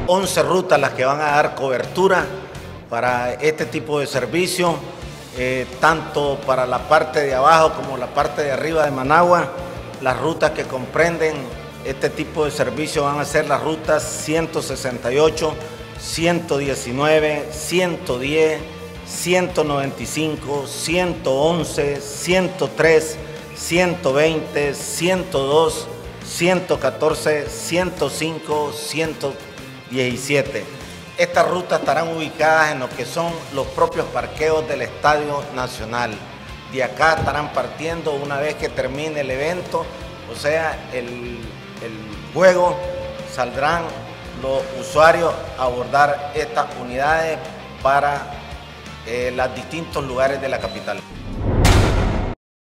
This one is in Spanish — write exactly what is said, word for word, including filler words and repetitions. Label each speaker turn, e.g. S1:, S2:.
S1: once rutas las que van a dar cobertura para este tipo de servicio, eh, tanto para la parte de abajo como la parte de arriba de Managua. Las rutas que comprenden este tipo de servicio van a ser las rutas ciento sesenta y ocho, ciento diecinueve, ciento diez, ciento noventa y cinco, ciento once, ciento tres, ciento veinte, ciento dos, ciento catorce, ciento cinco, ciento diecisiete. Estas rutas estarán ubicadas en lo que son los propios parqueos del Estadio Nacional. De acá estarán partiendo una vez que termine el evento, o sea, el, el juego, saldrán los usuarios a abordar estas unidades para eh, los distintos lugares de la capital.